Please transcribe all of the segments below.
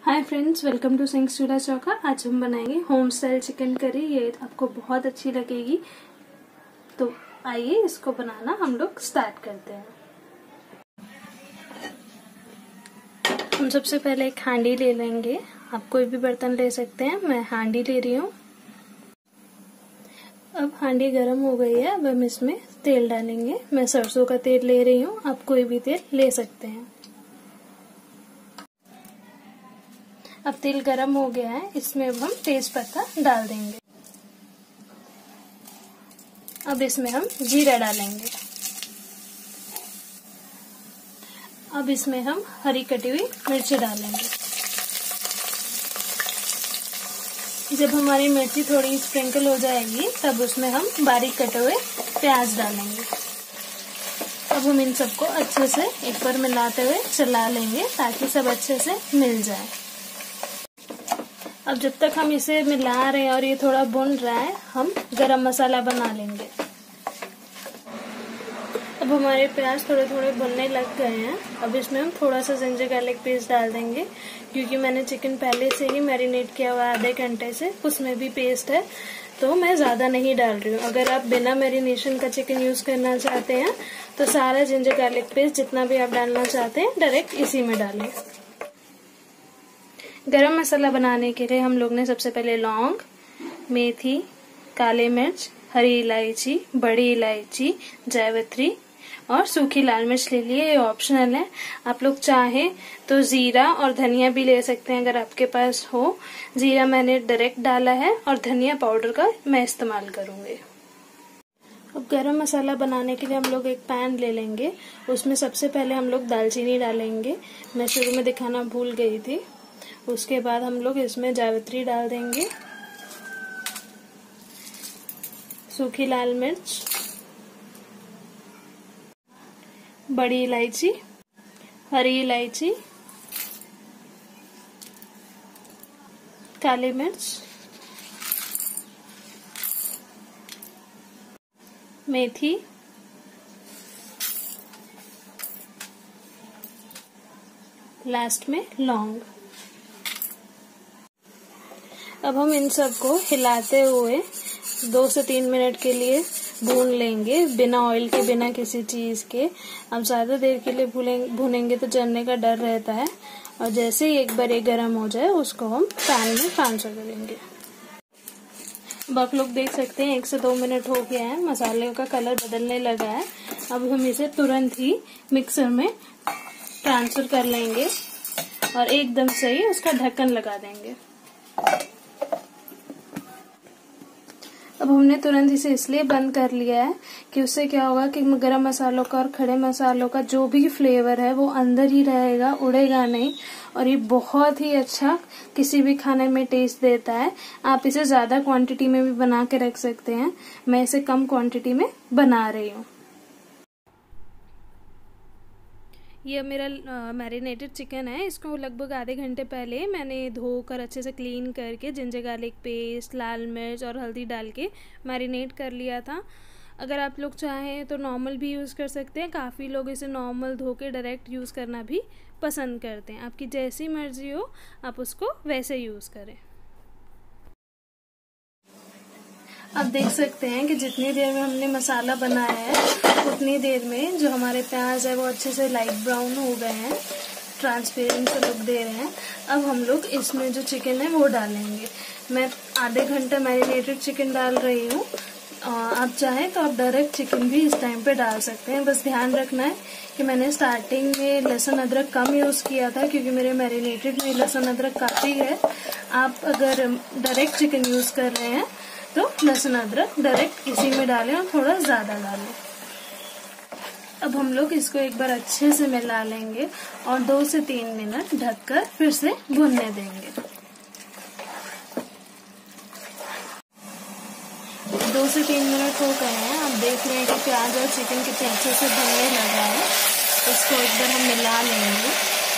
Hi friends, welcome to Singh's Chulha Chauka. आज हम बनाएंगे होम स्टाइल चिकन करी। ये आपको बहुत अच्छी लगेगी। तो आइए इसको बनाना हम लोग स्टार्ट करते हैं। हम सबसे पहले एक हांडी ले लेंगे। आप कोई भी बर्तन ले सकते हैं, मैं हांडी ले रही हूँ। अब हांडी गर्म हो गई है। अब हम इसमें तेल डालेंगे। मैं सरसों का तेल ले रही हूँ, आप कोई भी तेल ले सकते हैं। अब तेल गरम हो गया है, इसमें अब हम तेज पत्ता डाल देंगे। अब इसमें हम जीरा डालेंगे। अब इसमें हम हरी कटी हुई मिर्ची डालेंगे। जब हमारी मिर्ची थोड़ी स्प्रिंकल हो जाएगी तब उसमें हम बारीक कटे हुए प्याज डालेंगे। अब हम इन सबको अच्छे से एक बार मिलाते हुए चला लेंगे ताकि सब अच्छे से मिल जाए। अब जब तक हम इसे मिला रहे हैं और ये थोड़ा भुन रहा है, हम गरम मसाला बना लेंगे। अब हमारे प्याज थोड़े थोड़े भुनने लग गए हैं। अब इसमें हम थोड़ा सा जिंजर गार्लिक पेस्ट डाल देंगे, क्योंकि मैंने चिकन पहले से ही मैरिनेट किया हुआ है आधे घंटे से, उसमें भी पेस्ट है, तो मैं ज्यादा नहीं डाल रही हूँ। अगर आप बिना मैरिनेशन का चिकन यूज करना चाहते हैं तो सारा जिंजर गार्लिक पेस्ट जितना भी आप डालना चाहते हैं डायरेक्ट इसी में डालें। गरम मसाला बनाने के लिए हम लोग ने सबसे पहले लौंग, मेथी, काले मिर्च, हरी इलायची, बड़ी इलायची, जावित्री और सूखी लाल मिर्च ले लिए। ये ऑप्शनल है, आप लोग चाहें तो जीरा और धनिया भी ले सकते हैं अगर आपके पास हो। जीरा मैंने डायरेक्ट डाला है और धनिया पाउडर का मैं इस्तेमाल करूंगी। अब गरम मसाला बनाने के लिए हम लोग एक पैन ले लेंगे। उसमें सबसे पहले हम लोग दालचीनी डालेंगे, मैं शुरू में दिखाना भूल गई थी। उसके बाद हम लोग इसमें जावित्री डाल देंगे, सूखी लाल मिर्च, बड़ी इलायची, हरी इलायची, काली मिर्च, मेथी, लास्ट में लौंग। अब हम इन सबको हिलाते हुए 2 से 3 मिनट के लिए भून लेंगे, बिना ऑयल के, बिना किसी चीज के। अब ज्यादा देर के लिए भूनेंगे तो जलने का डर रहता है। और जैसे ही एक बार ये गर्म हो जाए उसको हम पैन में ट्रांसफर करेंगे। अब आप लोग देख सकते हैं 1 से 2 मिनट हो गया है, मसाले का कलर बदलने लगा है। अब हम इसे तुरंत ही मिक्सर में ट्रांसफर कर लेंगे और एकदम से ही उसका ढक्कन लगा देंगे। अब हमने तुरंत इसे इसलिए बंद कर लिया है कि उससे क्या होगा कि गरम मसालों का और खड़े मसालों का जो भी फ्लेवर है वो अंदर ही रहेगा, उड़ेगा नहीं। और ये बहुत ही अच्छा किसी भी खाने में टेस्ट देता है। आप इसे ज्यादा क्वांटिटी में भी बना के रख सकते हैं, मैं इसे कम क्वांटिटी में बना रही हूँ। ये मेरा मैरिनेटेड चिकन है। इसको लगभग आधे घंटे पहले मैंने धोकर अच्छे से क्लीन करके जिंजर गार्लिक पेस्ट, लाल मिर्च और हल्दी डाल के मैरिनेट कर लिया था। अगर आप लोग चाहें तो नॉर्मल भी यूज़ कर सकते हैं। काफ़ी लोग इसे नॉर्मल धो के डायरेक्ट यूज़ करना भी पसंद करते हैं। आपकी जैसी मर्जी हो आप उसको वैसे यूज़ करें। अब देख सकते हैं कि जितनी देर में हमने मसाला बनाया है उतनी देर में जो हमारे प्याज है वो अच्छे से लाइट ब्राउन हो गए हैं, ट्रांसपेरेंट से लुक दे रहे हैं। अब हम लोग इसमें जो चिकन है वो डालेंगे। मैं आधे घंटे मैरिनेटेड चिकन डाल रही हूँ। आप चाहें तो आप डायरेक्ट चिकन भी इस टाइम पे डाल सकते हैं। बस ध्यान रखना है कि मैंने स्टार्टिंग में लहसुन अदरक कम यूज किया था, क्योंकि मेरे मैरिनेटेड में लहसुन अदरक काफी है। आप अगर डायरेक्ट चिकन यूज कर रहे हैं तो लहसुन अदरक डायरेक्ट इसी में डालें और थोड़ा ज्यादा डालें। अब हम लोग इसको एक बार अच्छे से मिला लेंगे और 2 से 3 मिनट ढककर फिर से भुनने देंगे। 2 से 3 मिनट हो गए हैं। आप देख रहे हैं कि प्याज और चिकन कितने अच्छे से भुनने लगा है। इसको एक बार हम मिला लेंगे।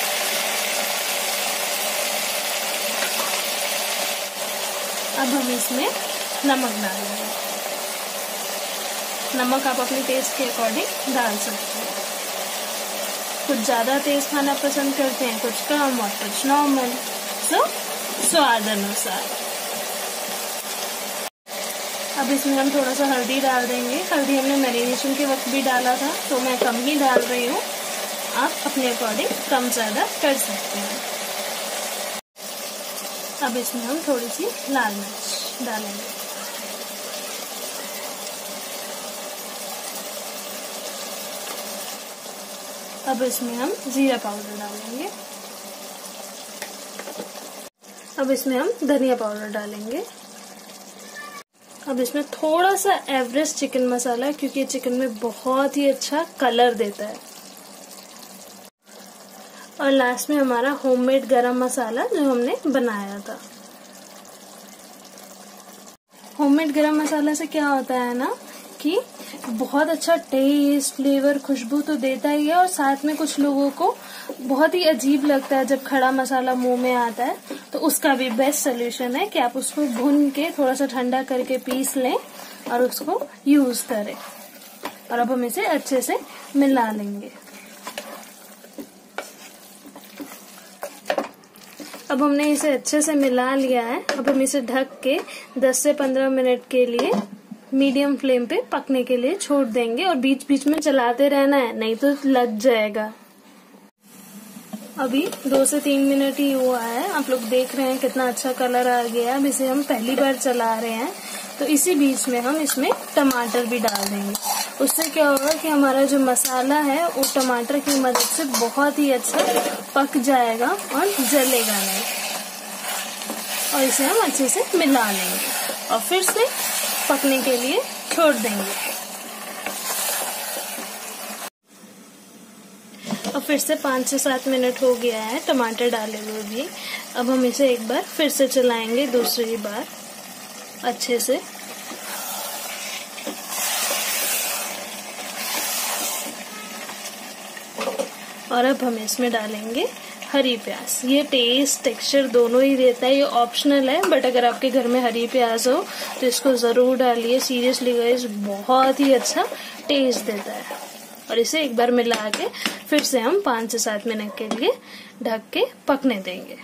अब हम इसमें नमक डालेंगे। नमक आप अपने टेस्ट के अकॉर्डिंग डाल सकते हैं। कुछ ज्यादा तेज खाना पसंद करते हैं, कुछ कम और कुछ नॉर्मल। सो स्वाद अनुसार। अब इसमें हम थोड़ा सा हल्दी डाल देंगे। हल्दी हमने मैरिनेशन के वक्त भी डाला था, तो मैं कम ही डाल रही हूँ। आप अपने अकॉर्डिंग कम ज़्यादा कर सकते हैं। अब इसमें हम थोड़ी सी लाल मिर्च डालेंगे। अब इसमें हम जीरा पाउडर डालेंगे। अब इसमें हम धनिया पाउडर डालेंगे। अब इसमें थोड़ा सा एवरेस्ट चिकन मसाला, क्योंकि चिकन में बहुत ही अच्छा कलर देता है। और लास्ट में हमारा होममेड गरम मसाला जो हमने बनाया था। होममेड गरम मसाला से क्या होता है ना कि बहुत अच्छा टेस्ट, फ्लेवर, खुशबू तो देता ही है, और साथ में कुछ लोगों को बहुत ही अजीब लगता है जब खड़ा मसाला मुंह में आता है, तो उसका भी बेस्ट सोल्यूशन है कि आप उसको भून के थोड़ा सा ठंडा करके पीस लें और उसको यूज करें। और अब हम इसे अच्छे से मिला लेंगे। अब हमने इसे अच्छे से मिला लिया है। अब हम इसे ढक के 10 से 15 मिनट के लिए मीडियम फ्लेम पे पकने के लिए छोड़ देंगे, और बीच बीच में चलाते रहना है, नहीं तो लग जाएगा। अभी 2 से 3 मिनट ही हुआ है। आप लोग देख रहे हैं कितना अच्छा कलर आ गया है। अब इसे हम पहली बार चला रहे हैं, तो इसी बीच में हम इसमें टमाटर भी डाल देंगे। उससे क्या होगा कि हमारा जो मसाला है वो टमाटर की मदद से बहुत ही अच्छा पक जाएगा और जलेगा नहीं। और इसे हम अच्छे से मिला लेंगे और फिर से पकने के लिए छोड़ देंगे। और फिर से 5 से 7 मिनट हो गया है टमाटर डाले हुए भी। अब हम इसे एक बार फिर से चलाएंगे, दूसरी बार अच्छे से। और अब हम इसमें डालेंगे हरी प्याज। ये टेस्ट, टेक्सचर दोनों ही देता है। ये ऑप्शनल है, बट अगर आपके घर में हरी प्याज हो तो इसको जरूर डालिए। सीरियसली गाइस, बहुत ही अच्छा टेस्ट देता है। और इसे एक बार मिला के फिर से हम 5 से 7 मिनट के लिए ढक के पकने देंगे।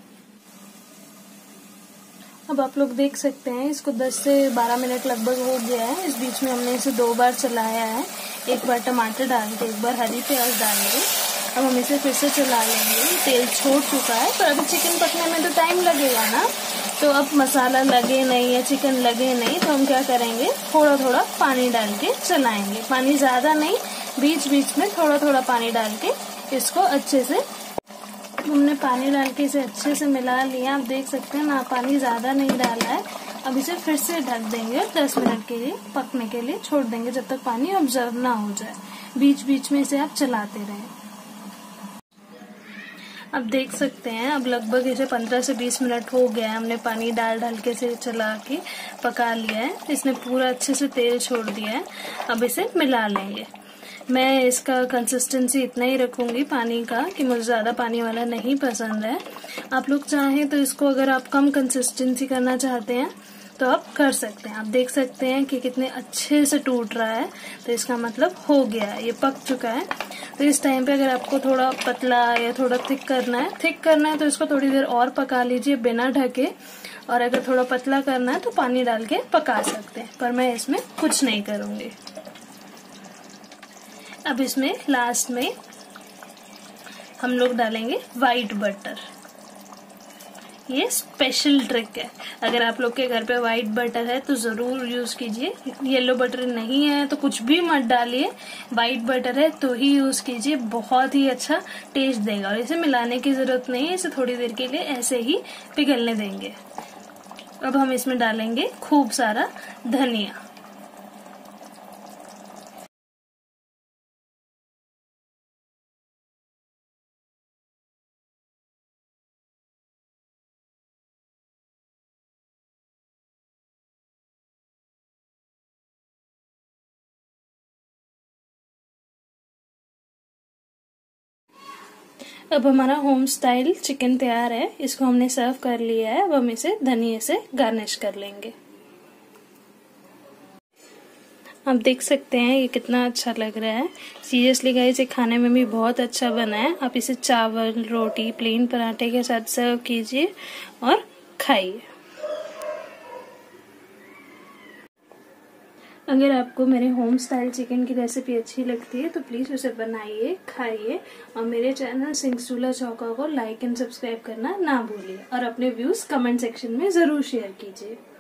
अब आप लोग देख सकते हैं इसको 10 से 12 मिनट लगभग हो गया है। इस बीच में हमने इसे 2 बार चलाया है, एक बार टमाटर डाल के, एक बार हरी प्याज डाल के। अब हम इसे फिर से चला लेंगे। तेल छोड़ चुका है, पर अभी चिकन पकने में तो टाइम लगेगा ना, तो अब मसाला लगे नहीं या चिकन लगे नहीं, तो हम क्या करेंगे, थोड़ा थोड़ा पानी डाल के चलाएंगे। पानी ज्यादा नहीं, बीच बीच में थोड़ा थोड़ा पानी डाल के इसको अच्छे से, हमने पानी डाल के इसे अच्छे से मिला लिया। आप देख सकते हैं ना, पानी ज्यादा नहीं डाला है। अब इसे फिर से ढक देंगे और 10 मिनट के लिए पकने के लिए छोड़ देंगे, जब तक पानी ऑब्जर्व ना हो जाए। बीच बीच में इसे आप चलाते रहें। अब देख सकते हैं, अब लगभग इसे 15 से 20 मिनट हो गया है। हमने पानी डाल डाल के इसे चला के पका लिया है। इसने पूरा अच्छे से तेल छोड़ दिया है। अब इसे मिला लेंगे। मैं इसका कंसिस्टेंसी इतना ही रखूंगी पानी का, कि मुझे ज्यादा पानी वाला नहीं पसंद है। आप लोग चाहें तो इसको, अगर आप कम कंसिस्टेंसी करना चाहते हैं तो आप कर सकते हैं। आप देख सकते हैं कि कितने अच्छे से टूट रहा है, तो इसका मतलब हो गया है, ये पक चुका है। तो इस टाइम पे अगर आपको थोड़ा पतला या थोड़ा थिक करना है तो इसको थोड़ी देर और पका लीजिए बिना ढके। और अगर थोड़ा पतला करना है तो पानी डाल के पका सकते हैं, पर मैं इसमें कुछ नहीं करूंगी। अब इसमें लास्ट में हम लोग डालेंगे व्हाइट बटर। ये स्पेशल ट्रिक है, अगर आप लोग के घर पे व्हाइट बटर है तो जरूर यूज कीजिए। येलो बटर नहीं है तो कुछ भी मत डालिए, व्हाइट बटर है तो ही यूज कीजिए, बहुत ही अच्छा टेस्ट देगा। और इसे मिलाने की जरूरत नहीं है, इसे थोड़ी देर के लिए ऐसे ही पिघलने देंगे। अब हम इसमें डालेंगे खूब सारा धनिया। अब हमारा होम स्टाइल चिकन तैयार है। इसको हमने सर्व कर लिया है। अब हम इसे धनिया से गार्निश कर लेंगे। आप देख सकते हैं ये कितना अच्छा लग रहा है। सीरियसली गाइस, ये खाने में भी बहुत अच्छा बना है। आप इसे चावल, रोटी, प्लेन पराठे के साथ सर्व कीजिए और खाइए। अगर आपको मेरे होम स्टाइल चिकन की रेसिपी अच्छी लगती है तो प्लीज उसे बनाइए, खाइए और मेरे चैनल सिंग्स चूल्हा चौका को लाइक एंड सब्सक्राइब करना ना भूलिए और अपने व्यूज कमेंट सेक्शन में जरूर शेयर कीजिए।